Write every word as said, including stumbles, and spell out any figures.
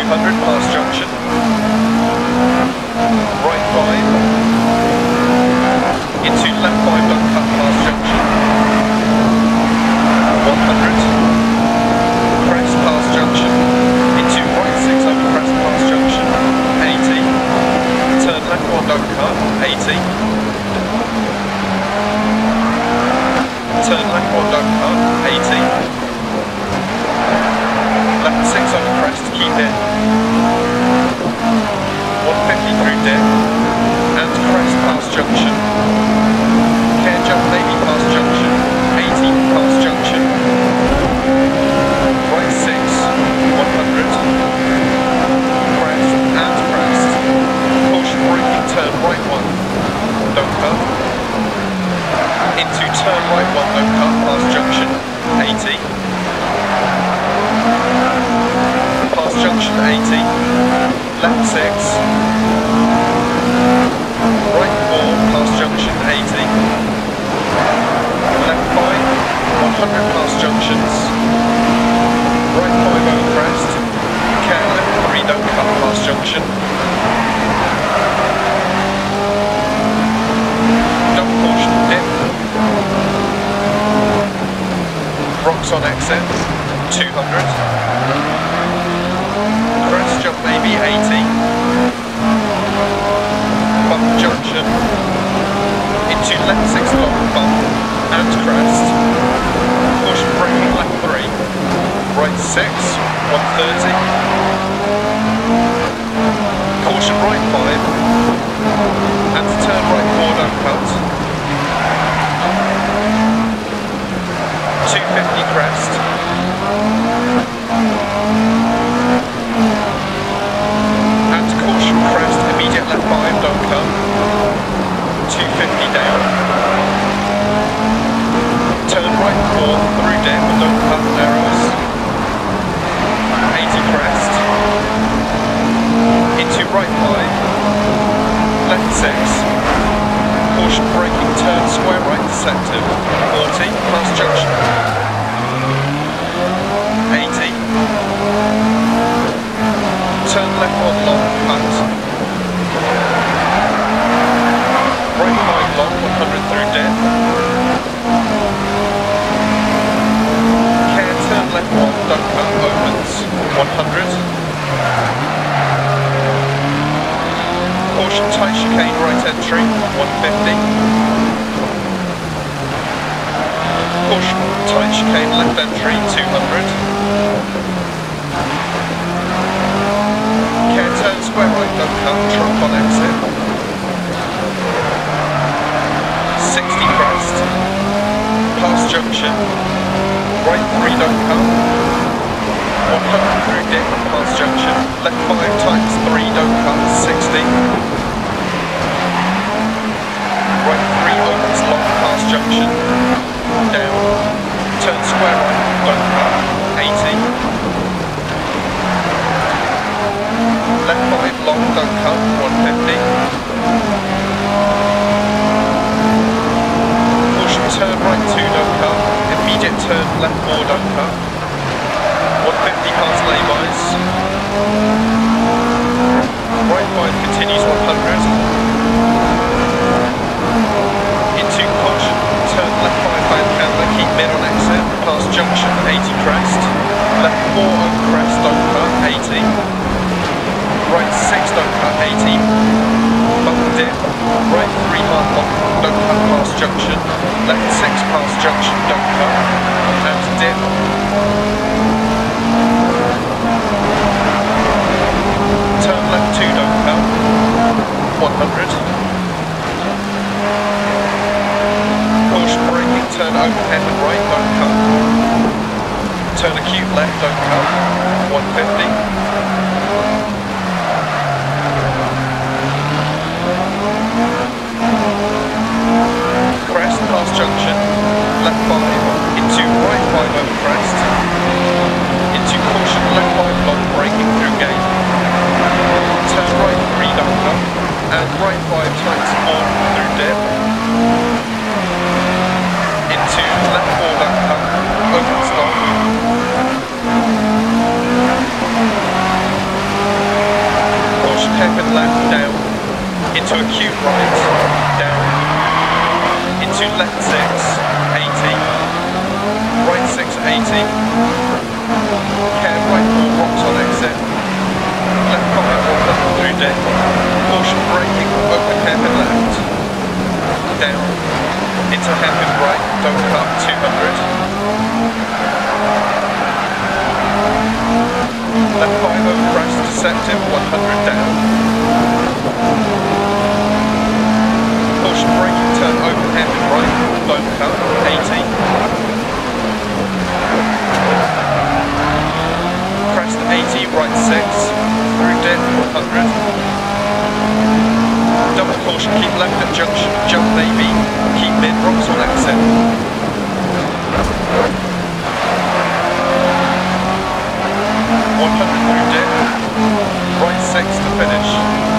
hundred past junction. Right five. Into left five, don't cut past junction. one hundred. Crest past junction. Into right six over crest past junction. eighty. Turn left one, don't cut. eighty. Turn left one, don't cut. eighty. Left six over crest, keep in. one fifty through dip. And crest past junction. Care jump maybe past junction. eighty past junction. Right six, one hundred. Crest and crest. Caution braking, turn right one. Don't cut. Into turn right one, don't cut past junction. eighty. Past junction eighty. Left six. Right four past junction eighty. Left five, one hundred past junctions. Right five over crest. Care left three, don't cut past junction. Double caution dip. Rocks on exit, two hundred. Crest jump maybe eighty. Bump junction. Into left six long bump and crest. Caution braking left three. Right six, one thirty. Caution right five. And turn right four, don't cut. two fifty crest. And caution crest, immediate left five, don't cut. two fifty down. Turn right four, through dip, don't cut, narrows. eighty crest. Into right five. Left six. Caution braking, turn square right deceptive. forty, past junction. eighty. Turn left one long, cut. Right five long, one hundred through dip. Care turn left one, don't cut, opens. one hundred. Caution tight chicane right entry, one fifty. Caution tight chicane left entry, two hundred. Care turn square right, don't cut, trunk on exit. sixty crest. Past junction. Right three, don't cut. one hundred through dip, past junction. Left five times three, don't cut, sixty. Right three opens long, past junction. Down. Turn square right, don't cut, eighty. Left five long, don't cut, one fifty. Caution turn right two, don't cut. Immediate turn left four, don't cut. one fifty past laybys. Right five continues one hundred. Into caution, turn left five hand camber, keep mid on exit, past junction, eighty crest. Left four over crest, don't cut, eighty. Right six, don't cut, eighty. Bump dip. Right three hard lock, don't cut past junction. Left six past junction, don't cut. And dip. Turn left two, don't cut. one hundred. Caution braking, turn overhead and right, don't cut. Turn acute left, don't cut. one fifty. Crest past junction, left five, into right five over crest, into caution left five long, braking through gate, turn right three, don't cut, and right five times four through dip, into left four, don't cut, opens long, through dip. Caution braking, open hairpin left. Down. Into hairpin right, don't cut, two hundred. Left five over crest, deceptive, one hundred down. Caution braking, turn open hairpin right, don't cut, eighty. Crest eighty, right six, through dip, one hundred. Double caution, keep left at junction, jump maybe, keep mid, rocks on exit. one hundred through dip, right six to finish.